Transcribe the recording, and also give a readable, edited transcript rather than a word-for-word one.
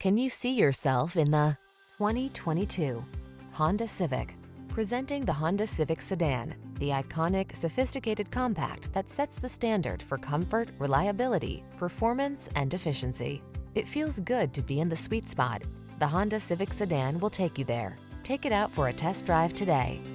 Can you see yourself in the 2022 Honda Civic? Presenting the Honda Civic Sedan, the iconic, sophisticated compact that sets the standard for comfort, reliability, performance, and efficiency. It feels good to be in the sweet spot. The Honda Civic Sedan will take you there. Take it out for a test drive today.